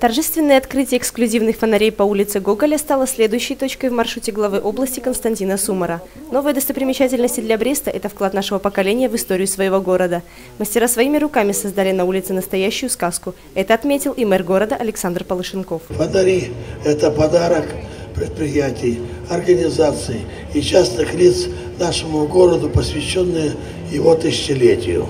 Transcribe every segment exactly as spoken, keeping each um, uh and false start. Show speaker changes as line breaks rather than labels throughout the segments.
Торжественное открытие эксклюзивных фонарей по улице Гоголя стало следующей точкой в маршруте главы области Константина Сумара. Новые достопримечательности для Бреста – это вклад нашего поколения в историю своего города. Мастера своими руками создали на улице настоящую сказку. Это отметил и мэр города Александр Полышенков.
Фонари – это подарок предприятий, организаций и частных лиц нашему городу, посвященные его тысячелетию.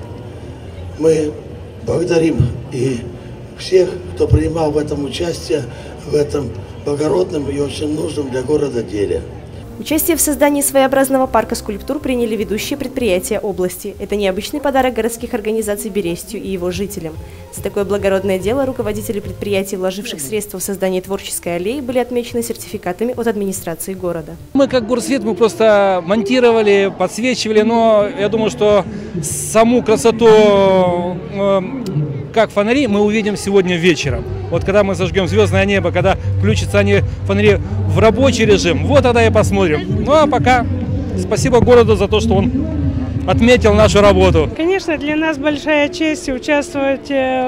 Мы благодарим и всех, кто принимал в этом участие, в этом благородном и очень нужном для города деле.
Участие в создании своеобразного парка скульптур приняли ведущие предприятия области. Это необычный подарок городских организаций Берестью и его жителям. За такое благородное дело руководители предприятий, вложивших средства в создание творческой аллеи, были отмечены сертификатами от администрации города.
Мы как горсвет мы просто монтировали, подсвечивали, но я думаю, что саму красоту, как фонари, мы увидим сегодня вечером. Вот когда мы зажгем звездное небо, когда включатся они фонари в рабочий режим, вот тогда и посмотрим. Ну а пока спасибо городу за то, что он отметил нашу работу.
Конечно, для нас большая честь участвовать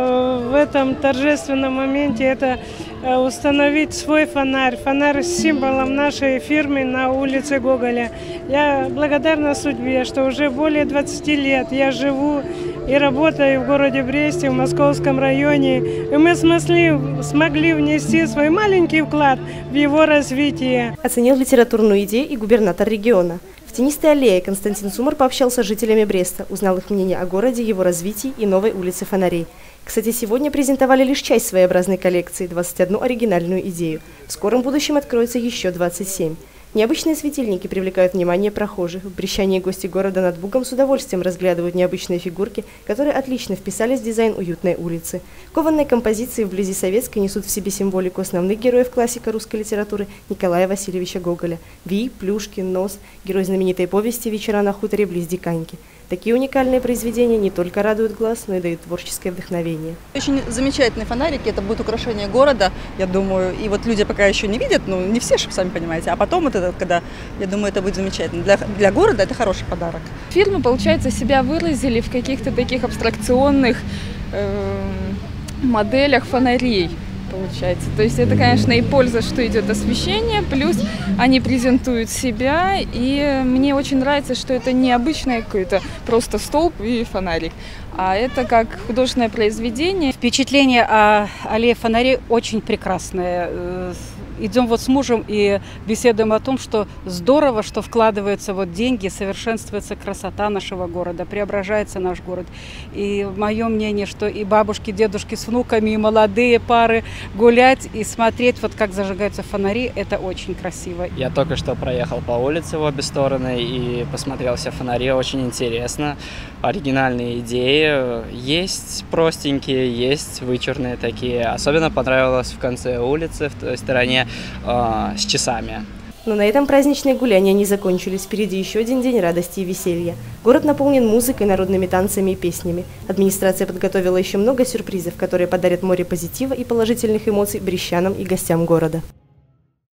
в этом торжественном моменте. Это установить свой фонарь, фонарь с символом нашей фирмы на улице Гоголя. Я благодарна судьбе, что уже более двадцати лет я живу и работаю в городе Бресте, в Московском районе. И мы смогли, смогли внести свой маленький вклад в его развитие.
Оценил литературную идею и губернатор региона. В тенистой аллее Константин Сумар пообщался с жителями Бреста, узнал их мнение о городе, его развитии и новой улице фонарей. Кстати, сегодня презентовали лишь часть своеобразной коллекции – двадцать одну оригинальную идею. В скором будущем откроется еще двадцать семь. Необычные светильники привлекают внимание прохожих. В Брещане гости города над Бугом с удовольствием разглядывают необычные фигурки, которые отлично вписались в дизайн уютной улицы. Кованные композиции вблизи Советской несут в себе символику основных героев классика русской литературы Николая Васильевича Гоголя. Вий, Плюшкин, Нос, герой знаменитой повести «Вечера на хуторе близ Диканьки». Такие уникальные произведения не только радуют глаз, но и дают творческое вдохновение.
Очень замечательные фонарики, это будет украшение города, я думаю. И вот люди пока еще не видят, ну не все, сами понимаете. А потом, вот это, когда, я думаю, это будет замечательно. Для, для города это хороший подарок.
Фирмы, получается, себя выразили в каких-то таких абстракционных э, моделях фонарей. Получается. То есть это, конечно, и польза, что идет освещение, плюс они презентуют себя, и мне очень нравится, что это не обычное какое-то просто столб и фонарик, а это как художественное произведение.
Впечатление о аллее фонарей очень прекрасное. Идем вот с мужем и беседуем о том, что здорово, что вкладываются вот деньги, совершенствуется красота нашего города, преображается наш город. И мое мнение, что и бабушки, дедушки с внуками, и молодые пары гулять и смотреть, вот как зажигаются фонари, это очень красиво.
Я только что проехал по улице в обе стороны и посмотрел все фонари, очень интересно. Оригинальные идеи, есть простенькие, есть вычурные такие. Особенно понравилось в конце улицы, в той стороне, э, с часами.
Но на этом праздничные гуляния не закончились. Впереди еще один день радости и веселья. Город наполнен музыкой, народными танцами и песнями. Администрация подготовила еще много сюрпризов, которые подарят море позитива и положительных эмоций брещанам и гостям города.